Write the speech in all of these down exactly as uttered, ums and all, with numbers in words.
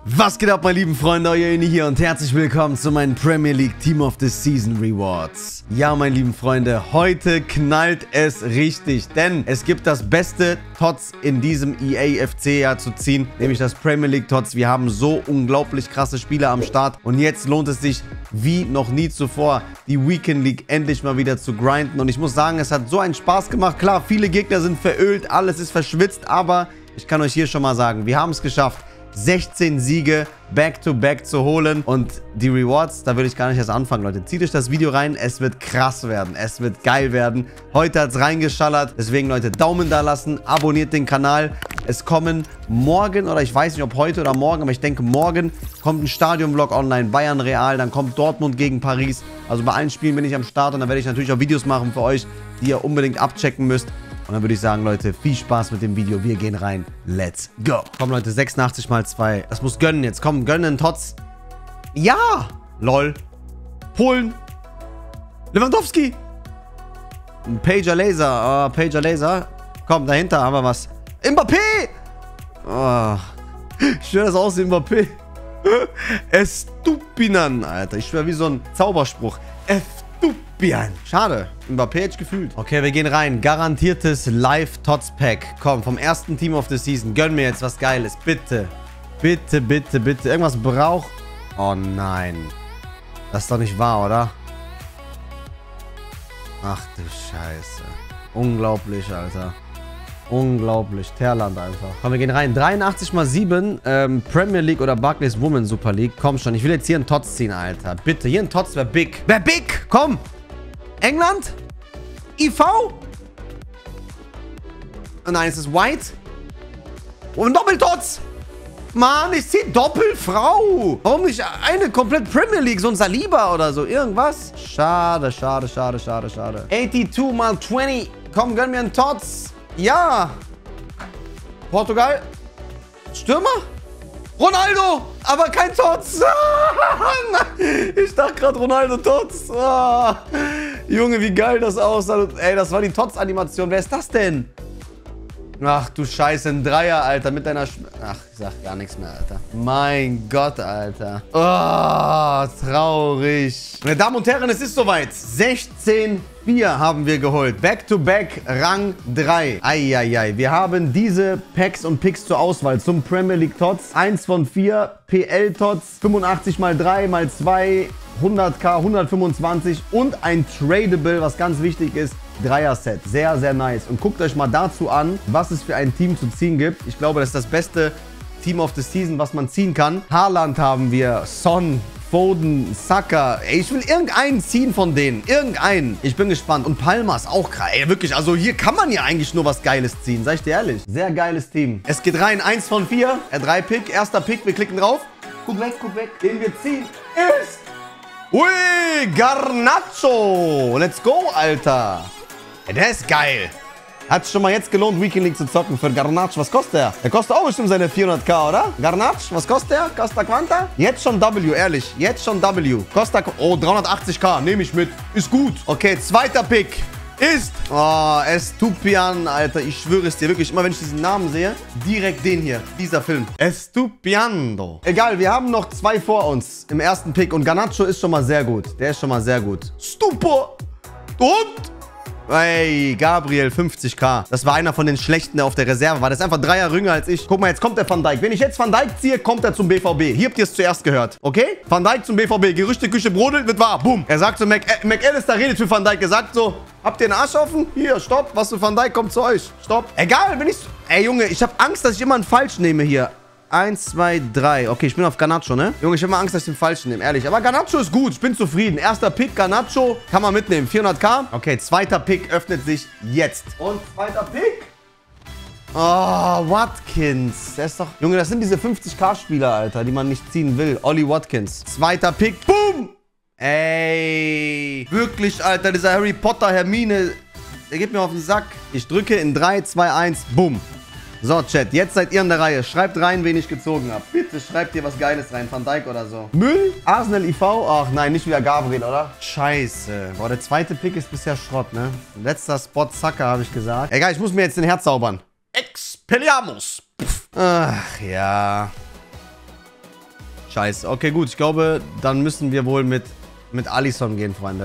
Was geht ab, meine lieben Freunde, euer Ini hier und herzlich willkommen zu meinen Premier League Team of the Season Rewards. Ja, meine lieben Freunde, heute knallt es richtig, denn es gibt das beste T O T S in diesem E A F C-Jahr zu ziehen, nämlich das Premier League T O T S. Wir haben so unglaublich krasse Spieler am Start und jetzt lohnt es sich wie noch nie zuvor, die Weekend League endlich mal wieder zu grinden. Und ich muss sagen, es hat so einen Spaß gemacht. Klar, viele Gegner sind verölt, alles ist verschwitzt, aber ich kann euch hier schon mal sagen, wir haben es geschafft, sechzehn Siege back-to-back zu holen. Und die Rewards, da will ich gar nicht erst anfangen, Leute. Zieht euch das Video rein. Es wird krass werden. Es wird geil werden. Heute hat es reingeschallert. Deswegen, Leute, Daumen da lassen. Abonniert den Kanal. Es kommen morgen, oder ich weiß nicht, ob heute oder morgen, aber ich denke, morgen kommt ein Stadion-Vlog online. Bayern Real, dann kommt Dortmund gegen Paris. Also bei allen Spielen bin ich am Start und dann werde ich natürlich auch Videos machen für euch, die ihr unbedingt abchecken müsst. Und dann würde ich sagen, Leute, viel Spaß mit dem Video. Wir gehen rein. Let's go. Komm, Leute, sechsundachtzig mal zwei. Das muss gönnen jetzt. Komm, gönnen, T O T S. Ja! Lol. Polen. Lewandowski. Ein Pager Laser. Oh, Pager Laser. Komm, dahinter haben wir was. Mbappé! Oh. Ich schwöre, das aus wie Mbappé. Estupinan, Alter. Ich schwöre, wie so ein Zauberspruch. Estupinan. Schade. Mbappé hätte ich gefühlt. Okay, wir gehen rein. Garantiertes Live-T O T S-Pack. Komm, vom ersten Team of the Season. Gönn mir jetzt was Geiles. Bitte. Bitte, bitte, bitte. Irgendwas braucht... Oh nein. Das ist doch nicht wahr, oder? Ach du Scheiße. Unglaublich, Alter. Unglaublich. Terland einfach. Komm, wir gehen rein. dreiundachtzig mal sieben. Ähm, Premier League oder Barclays Women Super League. Komm schon. Ich will jetzt hier einen T O T S ziehen, Alter. Bitte. Hier ein T O T S wäre big. Wäre big. Komm. England? I V? Oh nein, es ist White. Und ein Doppel-T O T S. Mann, ich ziehe Doppelfrau. Warum nicht eine komplett Premier League? So ein Saliba oder so. Irgendwas? Schade, schade, schade, schade, schade. zweiundachtzig mal zwanzig. Komm, gönn mir einen T O T S. Ja. Portugal. Stürmer? Ronaldo. Aber kein T O T S. Ich dachte gerade Ronaldo T O T S. Oh. Junge, wie geil das aussah. Ey, das war die T O T S-Animation. Wer ist das denn? Ach du Scheiße, ein Dreier, Alter, mit deiner... Sch Ach, ich sag gar nichts mehr, Alter. Mein Gott, Alter. Oh, traurig. Meine Damen und Herren, es ist soweit. sechzehn vier haben wir geholt. Back-to-back, Rang drei. Eieiei. Wir haben diese Packs und Picks zur Auswahl zum Premier League T O T S. eins von vier, P L-T O T S, fünfundachtzig mal drei mal zwei, hundert K, hundertfünfundzwanzig und ein Tradable, was ganz wichtig ist. Dreier-Set. Sehr, sehr nice. Und guckt euch mal dazu an, was es für ein Team zu ziehen gibt. Ich glaube, das ist das beste Team of the Season, was man ziehen kann. Haaland haben wir, Son, Foden, Saka. Ey, ich will irgendeinen ziehen von denen. Irgendeinen. Ich bin gespannt. Und Palmas auch krass. Ey, wirklich, also hier kann man ja eigentlich nur was Geiles ziehen. Sag ich dir ehrlich. Sehr geiles Team. Es geht rein. eins von vier. R drei Pick. Erster Pick. Wir klicken drauf. Guck weg, guck weg. Den wir ziehen ist... Ui, Garnacho. Let's go, Alter. Ja, der ist geil. Hat schon mal jetzt gelohnt, Weekend League zu zocken für Garnacho. Was kostet der? Der kostet auch bestimmt seine vierhundert K, oder? Garnacho, was kostet der? Costa Quanta? Jetzt schon W, ehrlich. Jetzt schon W. Costa... Oh, dreihundertachtzig K. Nehme ich mit. Ist gut. Okay, zweiter Pick ist... Oh, Estupinan, Alter. Ich schwöre es dir wirklich. Immer wenn ich diesen Namen sehe, direkt den hier. Dieser Film. Estupiando. Egal, wir haben noch zwei vor uns im ersten Pick. Und Garnacho ist schon mal sehr gut. Der ist schon mal sehr gut. Stupor. Und... Ey, Gabriel, fünfzig K. Das war einer von den Schlechten, der auf der Reserve war. Das ist einfach drei Jahre jünger als ich. Guck mal, jetzt kommt der Van Dijk. Wenn ich jetzt Van Dijk ziehe, kommt er zum B V B. Hier habt ihr es zuerst gehört, okay? Van Dijk zum B V B. Gerüchteküche brodelt, wird wahr. Boom. Er sagt so, Mac äh, McAllister redet für Van Dijk. Er sagt so, habt ihr einen Arsch offen? Hier, stopp. Was für Van Dijk kommt zu euch. Stopp. Egal, wenn ich... Ey, Junge, ich habe Angst, dass ich immer einen falsch nehme hier. Eins, zwei, drei. Okay, ich bin auf Garnacho, ne? Junge, ich habe mal Angst, dass ich den falschen nehme, ehrlich. Aber Garnacho ist gut. Ich bin zufrieden. Erster Pick, Garnacho. Kann man mitnehmen. vierhundert K. Okay, zweiter Pick öffnet sich jetzt. Und zweiter Pick. Oh, Watkins. Der ist doch... Junge, das sind diese fünfzig K-Spieler, Alter, die man nicht ziehen will. Ollie Watkins. Zweiter Pick. Boom. Ey. Wirklich, Alter, dieser Harry Potter Hermine. Der geht mir auf den Sack. Ich drücke in drei, zwei, eins. Boom. So, Chat, jetzt seid ihr in der Reihe. Schreibt rein, wen ich gezogen habe. Bitte schreibt ihr was Geiles rein. Van Dijk oder so. Müll? Arsenal I V? Ach nein, nicht wieder Gabriel, oder? Scheiße. Boah, der zweite Pick ist bisher Schrott, ne? Letzter Spot Saka, habe ich gesagt. Egal, ich muss mir jetzt den Herz zaubern. Expelliarmus. Ach ja. Scheiße. Okay, gut. Ich glaube, dann müssen wir wohl mit, mit Alisson gehen, Freunde.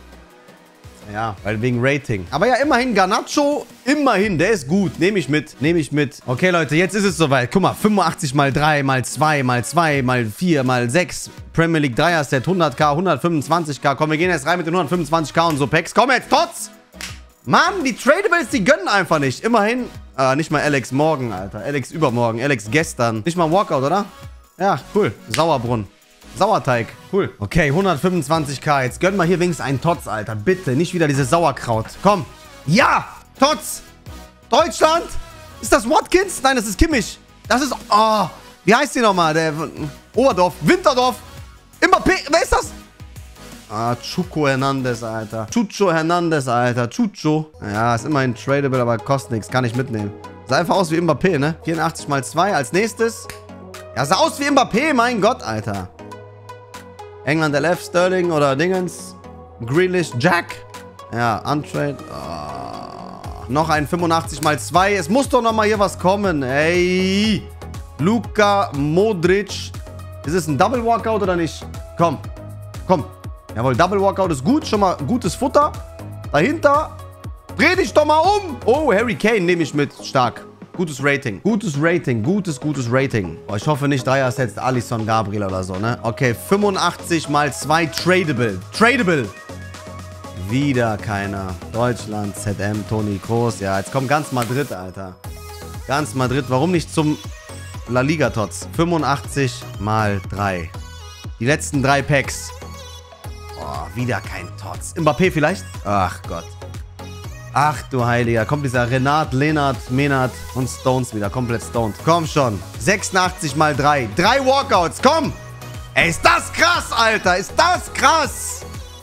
Ja, weil wegen Rating. Aber ja, immerhin Garnacho. Immerhin, der ist gut. Nehme ich mit. Nehme ich mit. Okay, Leute, jetzt ist es soweit. Guck mal, fünfundachtzig mal drei, mal zwei, mal zwei, mal vier, mal sechs. Premier League Dreier-Set, hunderttausend, hundertfünfundzwanzig K. Komm, wir gehen jetzt rein mit den hundertfünfundzwanzig K und so Packs. Komm jetzt, Tots! Mann, die Tradables, die gönnen einfach nicht. Immerhin, äh, nicht mal Alex morgen, Alter. Alex übermorgen, Alex gestern. Nicht mal ein Walkout, oder? Ja, cool. Sauerbrunn. Sauerteig. Cool. Okay, hundertfünfundzwanzig K. Jetzt gönnen wir hier wenigstens einen Tots, Alter. Bitte, nicht wieder dieses Sauerkraut. Komm. Ja! Tots! Deutschland! Ist das Watkins? Nein, das ist Kimmich. Das ist... Oh, wie heißt die nochmal? Der... Oberdorf. Winterdorf. Mbappé. Wer ist das? Ah, Chucho Hernandez, Alter. Chucho Hernandez, Alter. Chucho. Ja, ist immerhin tradable, aber kostet nichts. Kann ich mitnehmen. Sah einfach aus wie Mbappé, ne? vierundachtzig mal zwei. Als nächstes... Ja, sah aus wie Mbappé. Mein Gott, Alter. England L F, Sterling oder Dingens. Grealish, Jack. Ja, Untrade. Oh. Noch ein fünfundachtzig mal zwei. Es muss doch noch mal hier was kommen. Ey. Luka Modric. Ist es ein Double Walkout oder nicht? Komm. Komm. Jawohl, Double Walkout ist gut. Schon mal gutes Futter. Dahinter. Dreh dich doch mal um. Oh, Harry Kane nehme ich mit. Stark. Gutes Rating. Gutes Rating. Gutes, gutes Rating. Oh, ich hoffe nicht Dreier-Sets Alisson, Gabriel oder so, ne? Okay, fünfundachtzig mal zwei tradable. Tradable. Wieder keiner. Deutschland, Z M, Toni Kroos. Ja, jetzt kommt ganz Madrid, Alter. Ganz Madrid. Warum nicht zum La Liga-Tots? fünfundachtzig mal drei. Die letzten drei Packs. Oh, wieder kein Tots. Mbappé vielleicht? Ach Gott. Ach du Heiliger. Kommt dieser Renat, Lennart, Menat und Stones wieder. Komplett stoned. Komm schon. sechsundachtzig mal drei. Drei Walkouts. Komm. Ey, ist das krass, Alter. Ist das krass.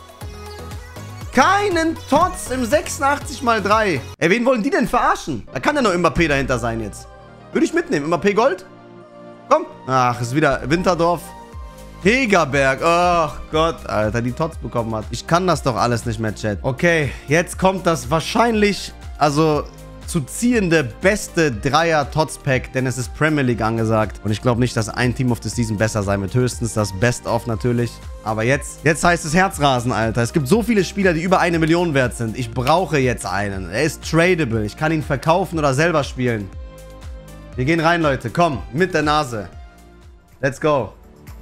Keinen Tots im sechsundachtzig mal drei. Ey, wen wollen die denn verarschen? Da kann ja nur Mbappé dahinter sein jetzt. Würde ich mitnehmen. Mbappé Gold? Komm. Ach, ist wieder Winterdorf. Hegerberg. Ach Gott, Alter, die Tots bekommen hat. Ich kann das doch alles nicht mehr, Chat. Okay, jetzt kommt das wahrscheinlich, also zu ziehende beste Dreier-Tots-Pack, denn es ist Premier League angesagt. Und ich glaube nicht, dass ein Team of the Season besser sein wird. Höchstens das Best-of natürlich. Aber jetzt, jetzt heißt es Herzrasen, Alter. Es gibt so viele Spieler, die über eine Million wert sind. Ich brauche jetzt einen. Er ist tradable. Ich kann ihn verkaufen oder selber spielen. Wir gehen rein, Leute. Komm, mit der Nase. Let's go.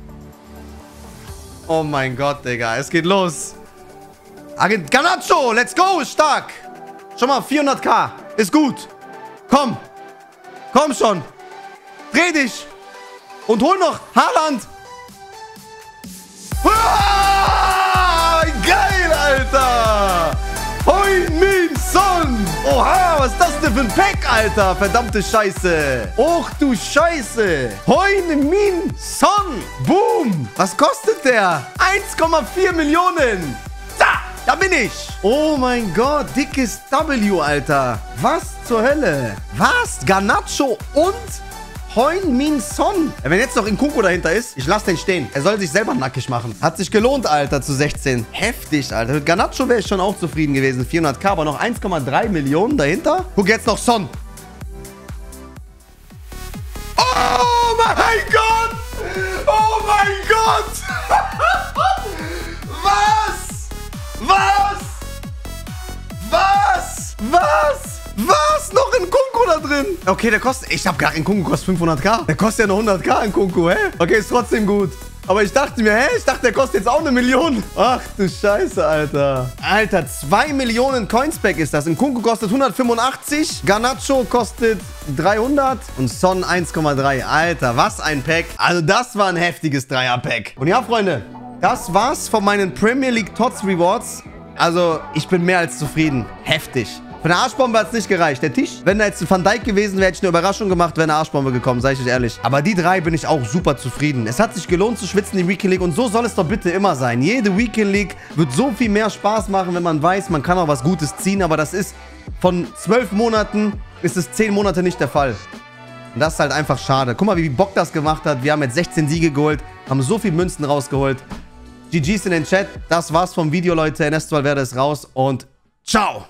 Oh mein Gott, Digga. Es geht los. Agent Garnacho, let's go. Stark. Schon mal vierhundert K. Ist gut. Komm. Komm schon. Dreh dich. Und hol noch Haaland. Ah, geil, Alter. Heung-min Son. Oha, was ist das denn für ein Pack, Alter? Verdammte Scheiße. Och, du Scheiße. Heung-min Son. Boom. Was kostet der? eins Komma vier Millionen. Da, da bin ich. Oh mein Gott, dickes W, Alter. Was zur Hölle? Was? Garnacho und Heung-min Son. Wenn jetzt noch Nkunku dahinter ist, ich lasse den stehen. Er soll sich selber nackig machen. Hat sich gelohnt, Alter, zu sechzehn. Heftig, Alter. Mit Garnacho wäre ich schon auch zufrieden gewesen. vierhundert K, aber noch eins Komma drei Millionen dahinter. Guck jetzt noch Son. Oh mein Gott! Oh mein Gott! Was? Was? Was? Was? Was? Noch in Nkunku da drin? Okay, der kostet... Ich hab gar in Nkunku kostet fünfhundert K. Der kostet ja nur hundert K in Nkunku, hä? Okay, ist trotzdem gut. Aber ich dachte mir, hä? Ich dachte, der kostet jetzt auch eine Million. Ach du Scheiße, Alter. Alter, zwei Millionen Coinspack ist das. Nkunku kostet hundertfünfundachtzig. Garnacho kostet dreihundert. Und Son eins Komma drei. Alter, was ein Pack. Also das war ein heftiges Dreier-Pack. Und ja, Freunde, das war's von meinen Premier League Tots Rewards. Also, ich bin mehr als zufrieden. Heftig. Für eine Arschbombe hat es nicht gereicht. Der Tisch, wenn da jetzt ein Van Dijk gewesen wäre, hätte ich eine Überraschung gemacht, wäre eine Arschbombe gekommen, sage ich euch ehrlich. Aber die drei bin ich auch super zufrieden. Es hat sich gelohnt zu schwitzen, die Weekend League. Und so soll es doch bitte immer sein. Jede Weekend League wird so viel mehr Spaß machen, wenn man weiß, man kann auch was Gutes ziehen. Aber das ist von zwölf Monaten, ist es zehn Monate nicht der Fall. Und das ist halt einfach schade. Guck mal, wie Bock das gemacht hat. Wir haben jetzt sechzehn Siege geholt, haben so viel Münzen rausgeholt. G Gs in den Chat. Das war's vom Video, Leute. Ernesto Valverde ist raus und ciao.